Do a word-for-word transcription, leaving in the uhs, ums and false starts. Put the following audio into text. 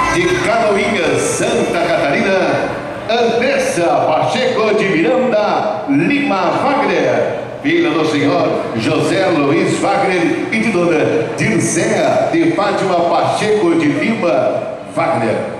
De Canoinhas, Santa Catarina, Andressa Pacheco de Miranda Lima Wagner, filha do senhor José Luiz Wagner e de dona Dircéia de Fátima Pacheco de Lima Wagner.